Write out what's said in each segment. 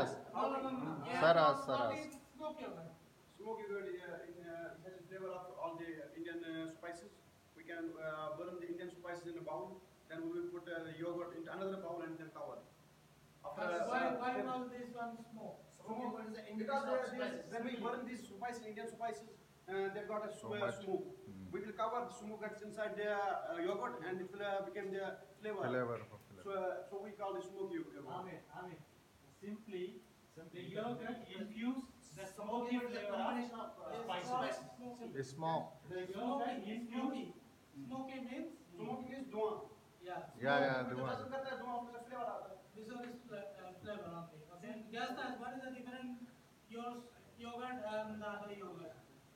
ask. Sir ask, sir ask. Smoke yogurt. Smoke yogurt it has a flavor of all the Indian spices. We can burn the Indian spices in a bowl. Then we will put the yogurt into another bowl and then cover. After Why call this one smoke? smoke, What is the because indication of spices? when we burn these spices, Indian spices, they've got a much. smoke. We will cover the smoke that's inside the yogurt, and it will become the flavor. Flavor. So we call it smoke yogurt. Amen. Simply, the yogurt infuse the smoky flavor Combination of of spices. It's smoke. The yogurt infuse. Smoky means? Smoke means धुआं. Yeah. Yeah, तो the जैसे one. करता है धुआं उसमें से flavor आता है. This one is flavor only. Okay. Gas type, what is the difference? Yours yogurt and the other yogurt.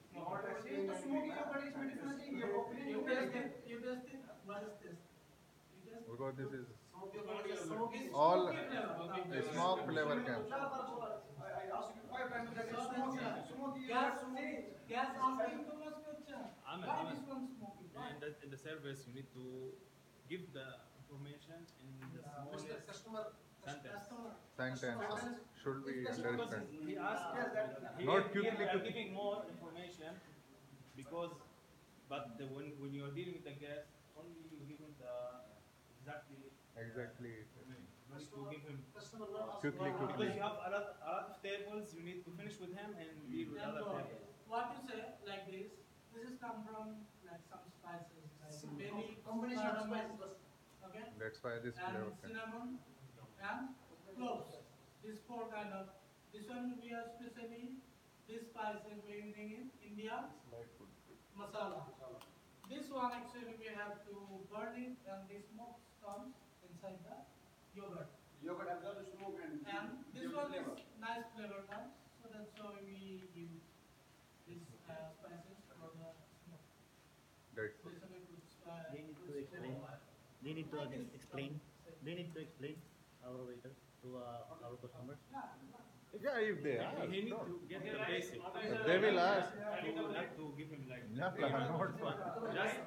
ये तो smoky yogurt इसमें difference नहीं है. वो plain You yogurt taste है. it. You taste it. What is this? You taste Because this is Smoke yogurt is smoky. all smoky flavor. smoke flavor मैंने can. तो 4 बार बोला. I asked you 5 times that So it's smoky. that's Smoky gas. yogurt. Gas asking too much question. Amen, Why amen. this one smoky? Why? In the service, you need to give the information in the smallest Customer. sentence. Customer. Sentence should be Because understand. he asked, Not quickly, we are quickly. giving more information because, but when you are dealing with the guest, only you give him the exactly. Exactly. You need to give him Customer not ask Quickly, for- because you have a lot of tables. You need to finish with him and deal with And other go. tables. What you say like this? This is come from like some spices like maybe Combination of cardamom, spices. okay, That's why this flavor and can. cinnamon and cloves. These 4 kind of. This one we are specially this spices we are using in India masala. This one actually we have to burn it and the smoke comes inside the yogurt. Yogurt absorbs the smoke and And this gives one flavor. is nice flavor comes, so that's why we use these spices for the smoke. That's This one we put They need to explain. They need to explain. They need to explain our waiter to our customers. yeah. If they ask, He need no. to get the basic. They will ask. Not to give him like Yeah, not for. just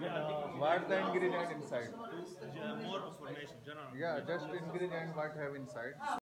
What the ingredient inside? more information, general. Yeah, just ingredient what have inside.